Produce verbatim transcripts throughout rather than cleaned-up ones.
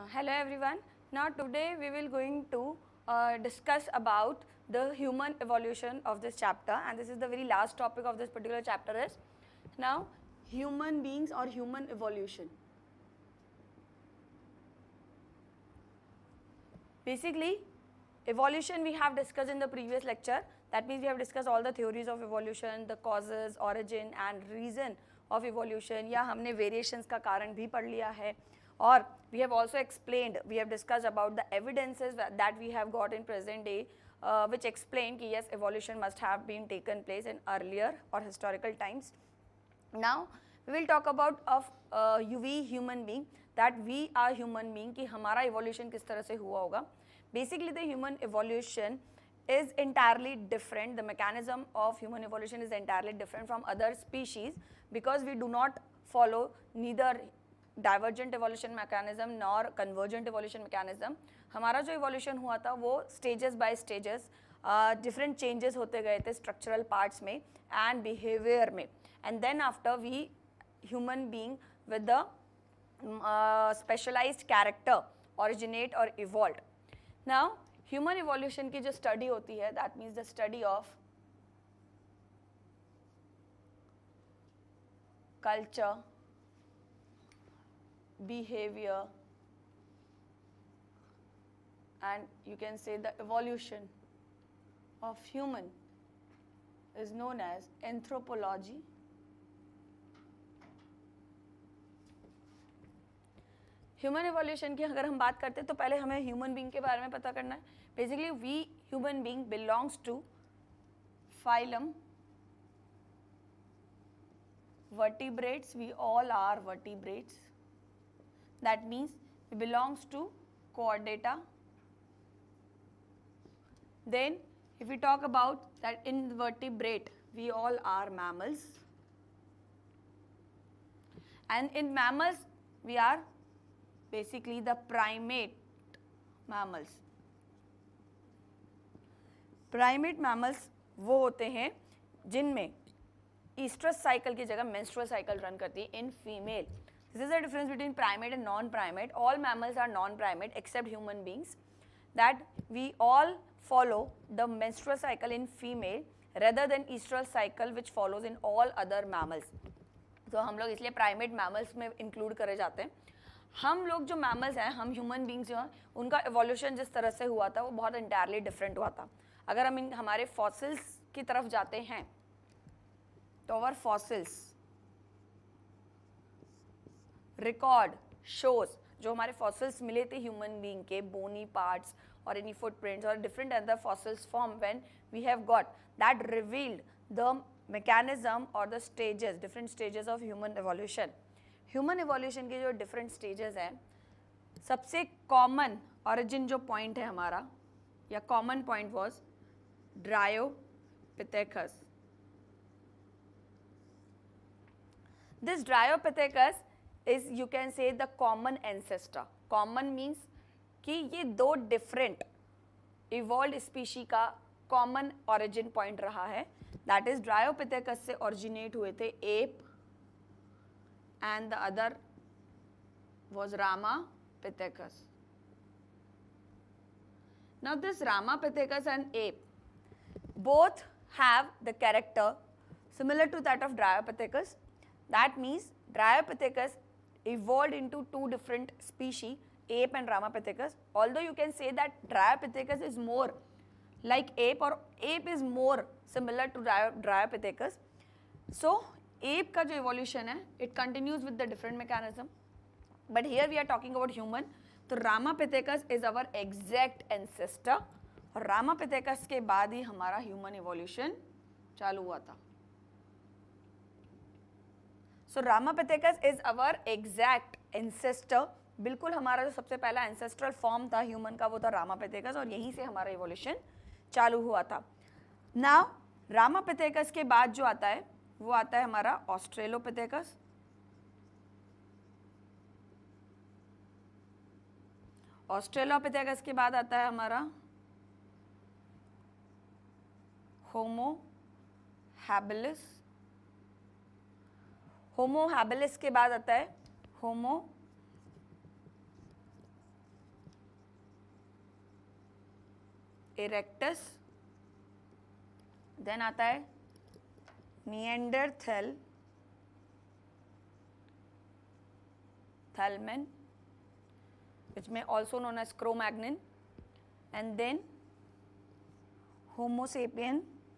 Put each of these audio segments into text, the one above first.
Uh, hello everyone. Now today we will going to uh, discuss about the human evolution of this chapter, and this is the very last topic of this particular chapter is now human beings or human evolution. Basically, evolution we have discussed in the previous lecture. That means we have discussed all the theories of evolution, the causes, origin and reason of evolution. या हमने variations का कारण भी पढ़ लिया है. और we have also explained, we have discussed about the evidences that we have got in present day, uh, which explain कि yes, evolution must have been taken place in earlier or historical times. Now we will talk about of uh, we human being, that we are human being कि हमारा evolution किस तरह से हुआ होगा. Basically the human evolution is entirely different. The mechanism of human evolution is entirely different from other species because we do not follow neither divergent evolution mechanism nor convergent evolution mechanism. हमारा जो evolution हुआ था वो stages by stages uh, different changes होते गए थे structural parts में and behavior में, and then after we human being with the uh, specialized character originate or evolved. Now human evolution की जो study होती है, that means the study of culture, behavior and you can say the evolution of human is known as anthropology. Human evolution की अगर हम बात करते हैं तो पहले हमें ह्यूमन बीइंग के बारे में पता करना है. Basically we human being belongs to phylum vertebrates. We all are vertebrates. That means it belongs to chordata. Then if we talk about that invertebrate, we all are mammals, and in mammals we are basically the primate mammals. Primate mammals वो होते हैं जिनमें estrous cycle की जगह menstrual cycle run करती है in female. This is the difference between primate and non-primate. All mammals are non-primate except human beings. That we all follow the menstrual cycle in female rather than estrous cycle which follows in all other mammals. तो हम लोग इसलिए primate mammals में include करे जाते हैं. हम लोग जो mammals हैं, हम human beings जो हैं, उनका evolution जिस तरह से हुआ था वो बहुत entirely different हुआ था. अगर हम इन हमारे fossils की तरफ जाते हैं तो our fossils रिकॉर्ड शोज जो हमारे फॉसिल्स मिले थे ह्यूमन बीइंग के बोनी पार्ट्स और एनी फुटप्रिंट्स और different other fossils form when we have got that revealed the mechanism और the stages different stages of human evolution. Human evolution के जो डिफरेंट स्टेजेस हैं, सबसे कॉमन ऑरिजिन जो point है हमारा या common point was Dryopithecus. This Dryopithecus is you can say the common ancestor. Common means कि ये दो different evolved species का common origin point रहा है. That is Dryopithecus से originate हुए थे ape and the other was Ramapithecus. Now this Ramapithecus and ape both have the character similar to that of Dryopithecus. That means Dryopithecus evolved into two different species, ape and Ramapithecus. Although you can say that Dryopithecus is more like ape or ape is more similar to Dryopithecus. So ape का जो evolution है, it continues with the different mechanism. But here we are talking about human. तो Ramapithecus is our exact ancestor और Ramapithecus के बाद ही हमारा human evolution चालू हुआ था. So Ramapithecus is our exact ancestor. बिल्कुल हमारा जो सबसे पहला ancestral form था human का वो था Ramapithecus और यहीं से हमारा evolution चालू हुआ था. Now Ramapithecus के बाद जो आता है वो आता है हमारा Australopithecus. Australopithecus के बाद आता है हमारा Homo habilis. होमो हैबिलिस के बाद आता है होमो इरेक्टस, देन आता है निएंडरथल, थैलमन which may also known as Cro-Magnon, and then Homo sapien,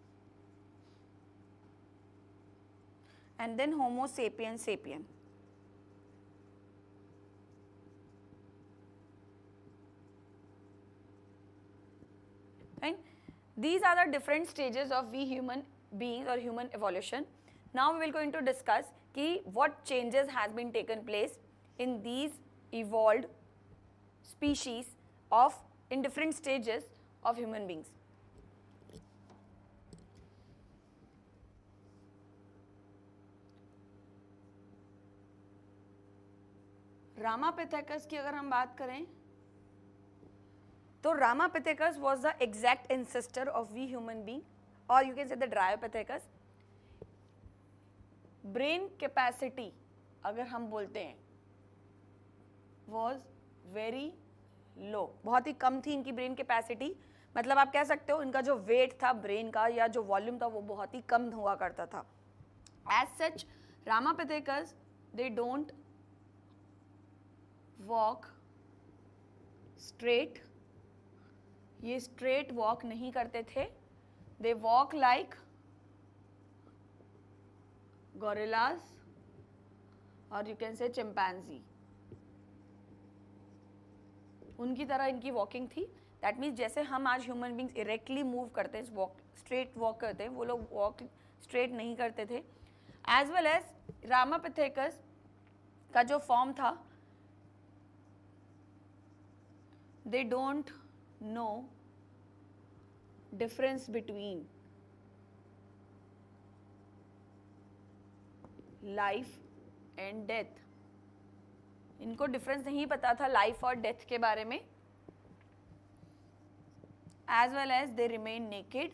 and then Homo sapien sapien. Right? These are the different stages of we human beings or human evolution. Now we will going to discuss ki what changes has been taken place in these evolved species of in different stages of human beings. Ramapithecus की अगर हम बात करें तो Ramapithecus was the exact ancestor of we human being, or you can say the Dryopithecus. Brain capacity अगर हम बोलते हैं was very low, बहुत ही कम थी इनकी ब्रेन कैपेसिटी. मतलब आप कह सकते हो इनका जो वेट था ब्रेन का या जो वॉल्यूम था वो बहुत ही कम हुआ करता था. As such Ramapithecus they don't walk straight, ये स्ट्रेट वॉक नहीं करते थे. दे वॉक लाइक गोरिल्लास और यू कैन से चिंपैंजी, उनकी तरह इनकी वॉकिंग थी. दैट मीन्स जैसे हम आज ह्यूमन बींग्स इरेक्टली मूव करते हैं, वॉक स्ट्रेट वॉक करते हैं, वो लोग वॉक स्ट्रेट नहीं करते थे. एज वेल एज रामापिथेकस का जो फॉर्म था, they don't know difference between life and death. इनको डिफरेंस नहीं पता था लाइफ और डेथ के बारे में. As well as they remain naked.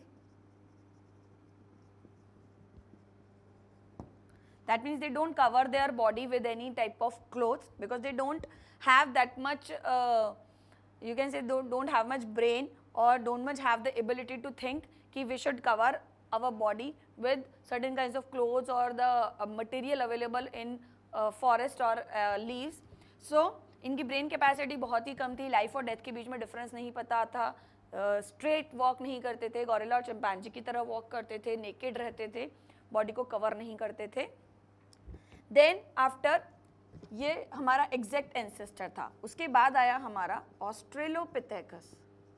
That means they don't cover their body with any type of clothes because they don't have that much, you can say don't, don't have much brain or don't much have the ability to think कि we should cover our body with certain kinds of clothes or the uh, material available in uh, forest or uh, leaves. So इनकी brain capacity बहुत ही कम थी. Life और death के बीच में difference नहीं पता था. स्ट्रेट uh, वॉक नहीं करते थे, गॉरिल्ला और चिंपैंजी की तरह वॉक करते थे, नेकेड रहते थे, बॉडी को कवर नहीं करते थे. देन आफ्टर ये हमारा एग्जैक्ट एंसेस्टर था. उसके बाद आया हमारा ऑस्ट्रेलोपिथेकस.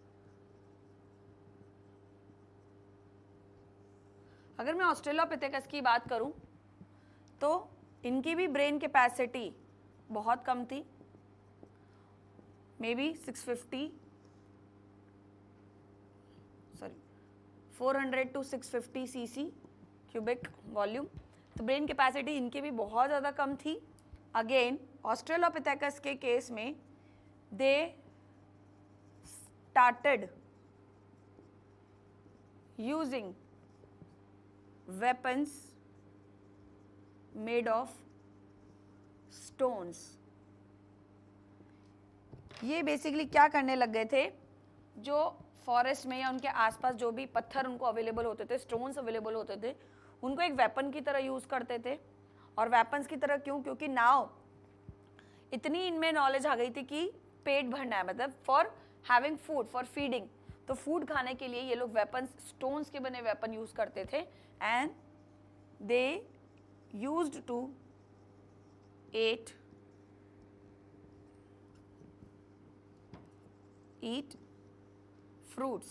अगर मैं ऑस्ट्रेलोपिथेकस की बात करूं तो इनकी भी ब्रेन कैपेसिटी बहुत कम थी, maybe six fifty sorry four hundred to six fifty cc cubic volume. तो ब्रेन कैपेसिटी इनकी भी बहुत ज़्यादा कम थी. अगेन ऑस्ट्रेलोपिथेकस के केस में they started using weapons made of stones. ये बेसिकली क्या करने लग गए थे, जो फॉरेस्ट में या उनके आसपास जो भी पत्थर उनको अवेलेबल होते थे, स्टोन्स अवेलेबल होते थे, उनको एक वेपन की तरह यूज़ करते थे. और वेपन्स की तरह क्यों? क्योंकि नाउ इतनी इनमें नॉलेज आ गई थी कि पेट भरना है, मतलब for having food, for feeding. तो फूड खाने के लिए ये लोग वेपन्स, स्टोन्स के बने वेपन यूज़ करते थे. And they used to ate eat fruits.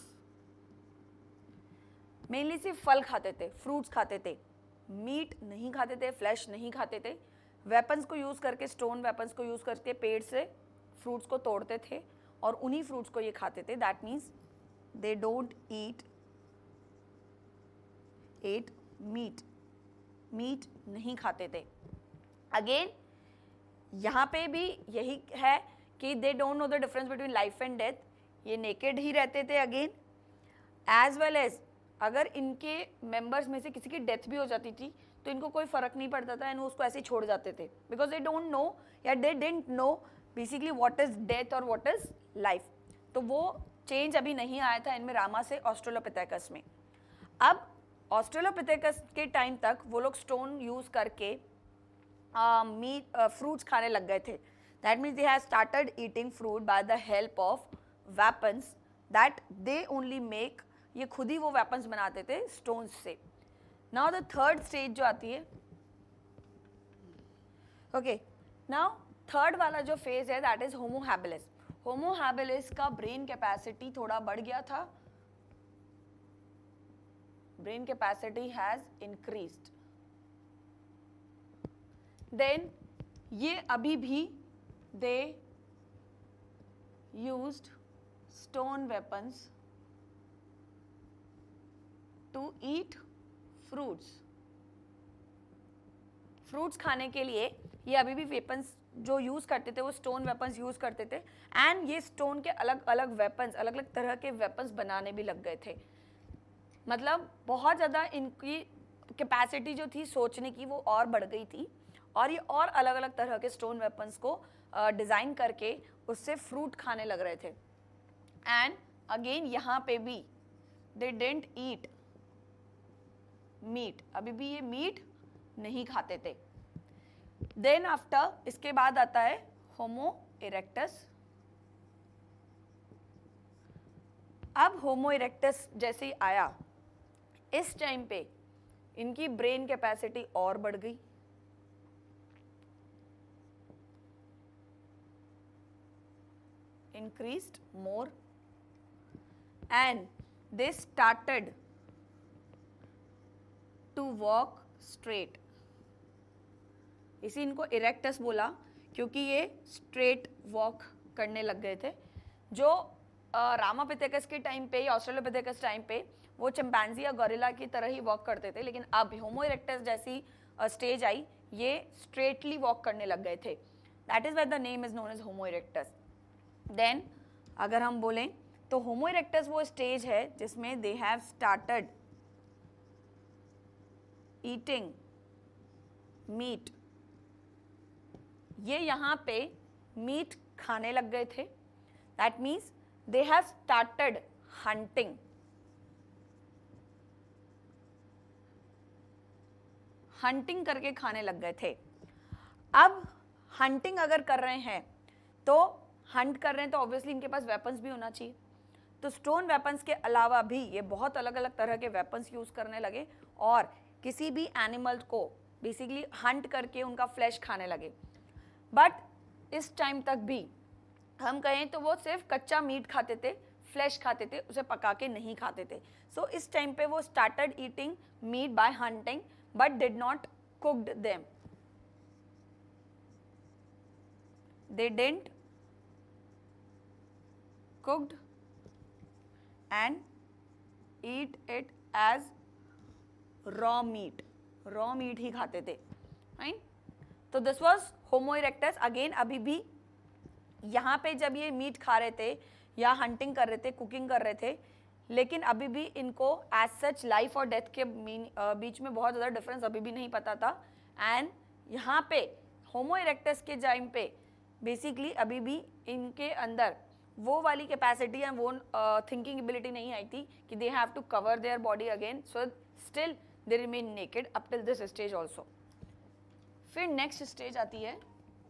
Mainly सिर्फ फल खाते थे, फ्रूट्स खाते थे, मीट नहीं खाते थे, फ्लैश नहीं खाते थे. वेपन्स को यूज़ करके, स्टोन वेपन्स को यूज़ करके पेड़ से फ्रूट्स को तोड़ते थे और उन्हीं फ्रूट्स को ये खाते थे. That means they don't eat ate meat, meat नहीं खाते थे. अगेन यहाँ पे भी यही है कि they don't know the difference between life and death. ये नेकेड ही रहते थे. अगेन एज वेल एज अगर इनके मेंबर्स में से किसी की डेथ भी हो जाती थी तो इनको कोई फर्क नहीं पड़ता था, एंड उसको ऐसे ही छोड़ जाते थे, बिकॉज दे डोंट नो या they didn't know basically what is death और व्हाट इज लाइफ. तो वो चेंज अभी नहीं आया था इनमें रामा से ऑस्ट्रेलोपिथेकस में। अब ऑस्ट्रेलोपिथेकस के टाइम तक वो लोग स्टोन यूज करके मीट फ्रूट्स खाने लग गए थे। That means they have started eating fruit by the help of weapons that they only make, ये खुद ही वो वेपन्स बनाते थे स्टोन्स से। नाउ द थर्ड स्टेज जो आती है, ओके, नाउ थर्ड वाला जो फेज है that is Homo habilis. Homo habilis का ब्रेन कैपेसिटी थोड़ा बढ़ गया था, brain capacity has increased. Then ये अभी भी they used stone weapons to eat fruits. Fruits खाने के लिए ये अभी भी वेपन्स जो यूज करते थे वो स्टोन वेपन्स यूज करते थे, एंड ये स्टोन के अलग अलग वेपन्स, अलग अलग तरह के वेपन्स बनाने भी लग गए थे। मतलब बहुत ज़्यादा इनकी कैपेसिटी जो थी सोचने की वो और बढ़ गई थी, और ये और अलग अलग तरह के स्टोन वेपन्स को डिज़ाइन करके उससे फ्रूट खाने लग रहे थे। एंड अगेन यहाँ पे भी दे डिडंट ईट मीट, अभी भी ये मीट नहीं खाते थे। देन आफ्टर इसके बाद आता है होमो इरेक्टस। अब होमो इरेक्टस जैसे ही आया, इस टाइम पे इनकी ब्रेन कैपेसिटी और बढ़ गई। increased more and they started to walk straight। इसी इनको इरेक्टस बोला क्योंकि ये स्ट्रेट वॉक करने लग गए थे। जो रामापिथेकस के टाइम पे या ऑस्ट्रेलोपिथेकस टाइम पे वो चिंपैंजी या गोरिल्ला की तरह ही वॉक करते थे, लेकिन अब होमो इरेक्टस जैसी स्टेज आई, ये स्ट्रेटली वॉक करने लग गए थे। That is why the name is known as Homo erectus. Then अगर हम बोलें तो होमो इरेक्टस वो स्टेज है जिसमें they have started eating meat. ये यहाँ पे मीट खाने लग गए थे। That means they have started hunting. Hunting करके खाने लग गए थे। अब हंटिंग अगर कर रहे हैं तो हंट कर रहे हैं तो ऑब्वियसली इनके पास वेपन्स भी होना चाहिए। तो स्टोन वेपन्स के अलावा भी ये बहुत अलग अलग तरह के वेपन्स यूज करने लगे और किसी भी एनिमल को बेसिकली हंट करके उनका फ्लैश खाने लगे। बट इस टाइम तक भी हम कहें तो वो सिर्फ कच्चा मीट खाते थे, फ्लैश खाते थे, उसे पका के नहीं खाते थे। सो so, इस टाइम पे वो started eating meat by hunting but did not cooked them. They didn't cooked and eat it as raw meat। raw meat ही खाते थे, राइट। तो this was Homo erectus. Again अभी भी यहाँ पे जब ये मीट खा रहे थे या हंटिंग कर रहे थे, कुकिंग कर रहे थे, लेकिन अभी भी इनको एज सच लाइफ और डेथ के बीच में बहुत ज़्यादा डिफरेंस अभी भी नहीं पता था। एंड यहाँ पे होमो इरेक्टस के टाइम पे बेसिकली अभी भी इनके अंदर वो वाली कैपेसिटी एंड वो थिंकिंग uh, एबिलिटी नहीं आई थी कि they have to cover their body again. So still they remain naked up till this stage also. फिर नेक्स्ट स्टेज आती है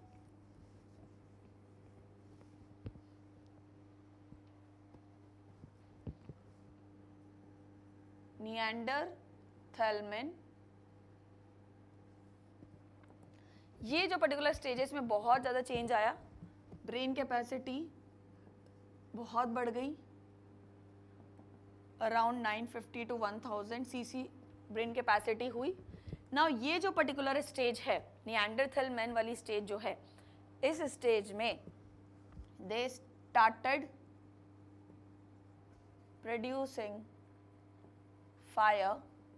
निएंडरथैलमन। ये जो पर्टिकुलर स्टेजेस में बहुत ज़्यादा चेंज आया, ब्रेन कैपेसिटी बहुत बढ़ गई, around nine fifty to one thousand cc brain capacity हुई। नाउ ये जो पर्टिकुलर स्टेज है निएंडरथैलमन वाली स्टेज जो है, इस स्टेज में they started producing fire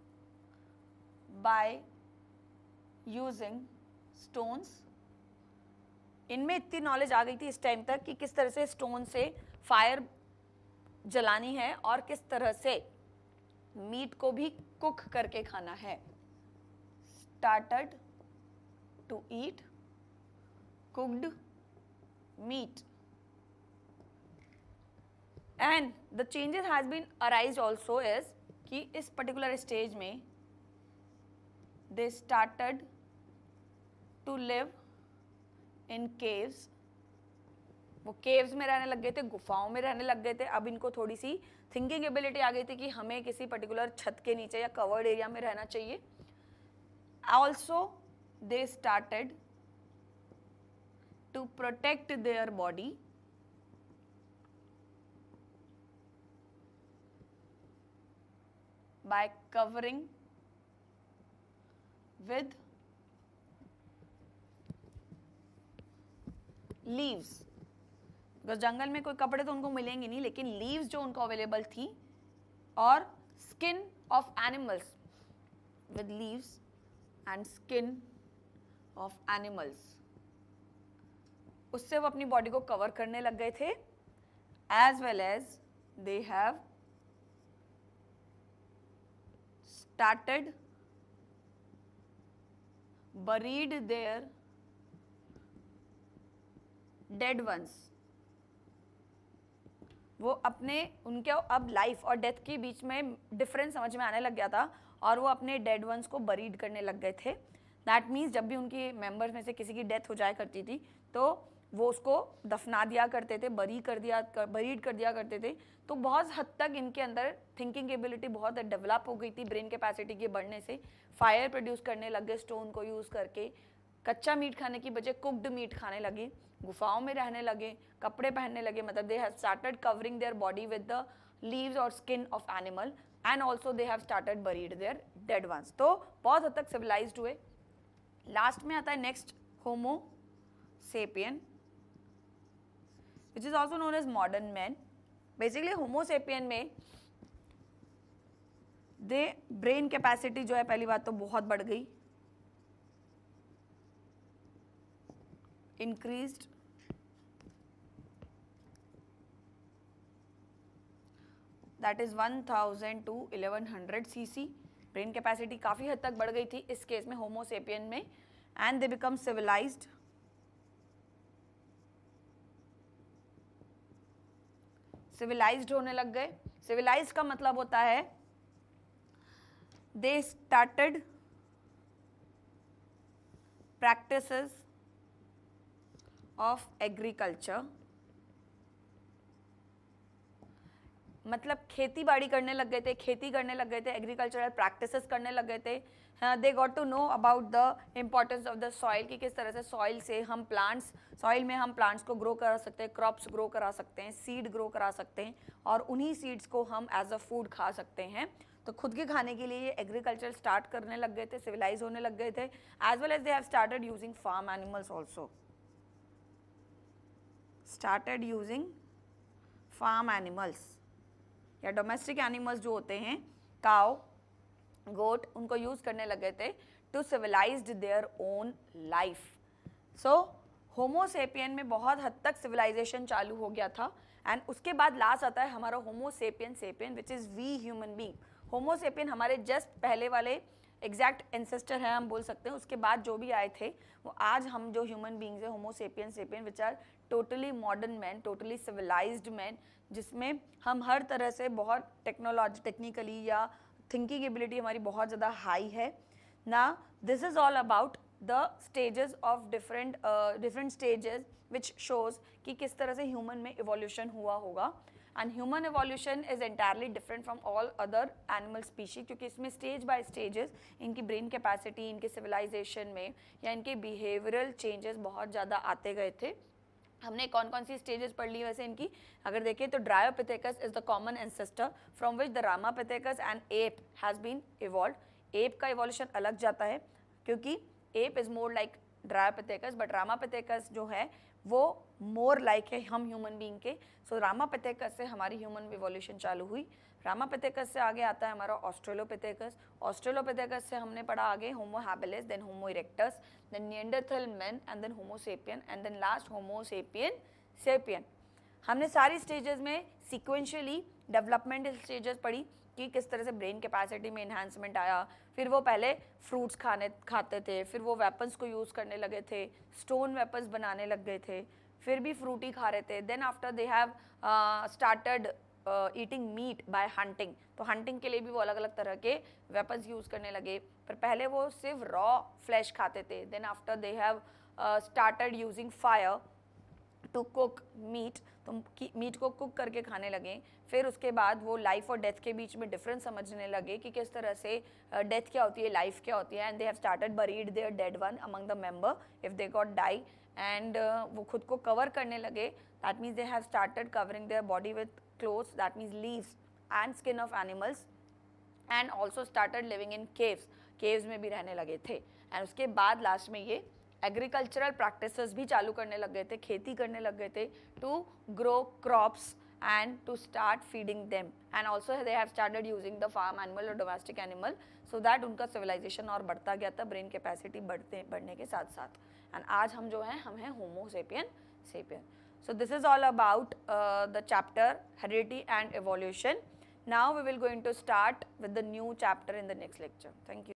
by using stones. इनमें इतनी नॉलेज आ गई थी इस टाइम तक कि किस तरह से स्टोन से फायर जलानी है और किस तरह से मीट को भी कुक करके खाना है। Started to eat cooked meat. And the changes has been arise also is कि इस पर्टिकुलर स्टेज में they started to live in caves, वो केव्स में रहने लग गए थे, गुफाओं में रहने लग गए थे. अब इनको थोड़ी सी थिंकिंग एबिलिटी आ गई थी कि हमें किसी पर्टिकुलर छत के नीचे या कवर्ड एरिया में रहना चाहिए. Also they started to protect their body by covering with leaves. Because जंगल में कोई कपड़े तो उनको मिलेंगे नहीं, लेकिन लीव्स जो उनको अवेलेबल थी और skin of animals, with leaves and skin of animals, उससे वो अपनी बॉडी को कवर करने लग गए थे. As well as they have started buried their dead ones. वो अपने उनके अब लाइफ और डेथ के बीच में डिफरेंस समझ में आने लग गया था और वो अपने डेड वंस को बरीड करने लग गए थे. दैट मीन्स जब भी उनकी मेंबर्स में से किसी की डेथ हो जाया करती थी तो वो उसको दफना दिया करते थे, बरी कर दिया कर, बरीड कर दिया करते थे. तो बहुत हद तक इनके अंदर थिंकिंग एबिलिटी बहुत डेवलप हो गई थी ब्रेन कैपेसिटी के बढ़ने से. फायर प्रोड्यूस करने लग गए स्टोन को यूज़ करके, कच्चा मीट खाने की बजाय कुक्ड मीट खाने लगे, गुफाओं में रहने लगे, कपड़े पहनने लगे. मतलब they have started covering their body with the leaves और skin of animal and also they have started buried their dead ones. तो बहुत हद तक सिविलाइज्ड हुए. लास्ट में आता है next Homo sapien, which is also known as modern man. Basically Homo sapien में दे ब्रेन कैपेसिटी जो है पहली बात तो बहुत बढ़ गई, increased. That is one thousand to eleven hundred cc. Brain capacity काफ़ी हद तक बढ़ गई थी इस केस में होमो सेपियन में. And they become civilized. Civilized होने लग गए. सिविलाइज्ड का मतलब होता है they started practices of agriculture. मतलब खेती बाड़ी करने लग गए थे, खेती करने लग गए थे, एग्रीकल्चरल प्रैक्टिसेस करने लग गए थे. They got to know about the importance of the soil, कि किस तरह से सॉइल से हम प्लांट्स, सॉइल में हम प्लांट्स को ग्रो करा सकते हैं, क्रॉप्स ग्रो करा सकते हैं, सीड ग्रो करा सकते हैं और उन्हीं सीड्स को हम एज अ फूड खा सकते हैं. तो खुद के खाने के लिए ये एग्रीकल्चर स्टार्ट करने लग गए थे, सिविलाइज होने लग गए थे. As well as they have started using farm animals also, started using farm animals या डोमेस्टिक एनिमल्स जो होते हैं, काउ, गोट, उनको यूज करने लगे थे to civilized their own life. So Homo sapien में बहुत हद तक सिविलाइजेशन चालू हो गया था. एंड उसके बाद लास्ट आता है हमारा Homo sapien sapien which is we human being. Homo sapien हमारे जस्ट पहले वाले एग्जैक्ट एंसेस्टर है हम बोल सकते हैं. उसके बाद जो भी आए थे वो आज हम जो ह्यूमन बींग्स है Homo sapien sapien which are totally modern man, totally civilized man, जिसमें हम हर तरह से बहुत टेक्नोलॉजी टेक्निकली या थिंकिंग एबिलिटी हमारी बहुत ज़्यादा हाई है ना. This is all about the stages of different different stages which shows कि किस तरह से ह्यूमन में इवोल्यूशन हुआ होगा. And human evolution is entirely different from all other animal species, क्योंकि इसमें स्टेज बाय स्टेजेस इनकी ब्रेन कैपेसिटी, इनके सिविलाइजेशन में या इनके बिहेवियरल चेंजेस बहुत ज़्यादा आते गए थे. हमने कौन कौन सी स्टेजेस पढ़ ली वैसे इनकी अगर देखें तो Dryopithecus is the common ancestor from which the Ramapithecus and ape has been evolve. Ape का इवोल्यूशन अलग जाता है क्योंकि ape is more like Dryopithecus, but Ramapithecus जो है वो मोर लाइक है हम ह्यूमन बीइंग के. सो रामापिथेकस से हमारी ह्यूमन इवोल्यूशन चालू हुई. रामापिथेकस से आगे आता है हमारा ऑस्ट्रेलोपिथेकस. ऑस्ट्रेलोपिथेकस से हमने पढ़ा आगे Homo habilis, then Homo erectus, then Neanderthal man and then Homo sapien and then last Homo sapien sapien. हमने सारी स्टेजेस में सीक्वेंशियली डेवलपमेंट स्टेजेस पढ़ी कि किस तरह से ब्रेन कैपेसिटी में इन्हांसमेंट आया. फिर वो पहले फ्रूट्स खाने खाते थे, फिर वो वेपन्स को यूज़ करने लगे थे, स्टोन वेपन्स बनाने लग गए थे, फिर भी फ्रूट ही खा रहे थे. Then after they have started eating meat by hunting. तो हंटिंग के लिए भी वो अलग अलग तरह के वेपन्स यूज करने लगे. पर पहले वो सिर्फ रॉ फ्लैश खाते थे. Then after they have started using fire to cook meat. तो मीट को कुक करके खाने लगे. फिर उसके बाद वो लाइफ और डेथ के बीच में डिफरेंस समझने लगे कि किस तरह से डेथ uh, क्या होती है, लाइफ क्या होती है. And they have started buried their dead one among the member if they got die. एंड वो खुद को कवर करने लगे. That means they have started covering their body with clothes, that means leaves and skin of animals, and also started living in caves. caves में भी रहने लगे थे. and उसके बाद लास्ट में ये एग्रीकल्चरल प्रैक्टिसेस भी चालू करने लग गए थे, खेती करने लग गए थे, to grow crops and to start feeding them. and also they have started using the farm animal or domestic animal so that उनका civilization और बढ़ता गया था, brain capacity बढ़ते बढ़ने के साथ साथ. and आज हम जो हैं हम हैं homo sapien sapien. So this is all about uh, the chapter heredity and evolution. Now we will going to start with the new chapter in the next lecture. Thank you.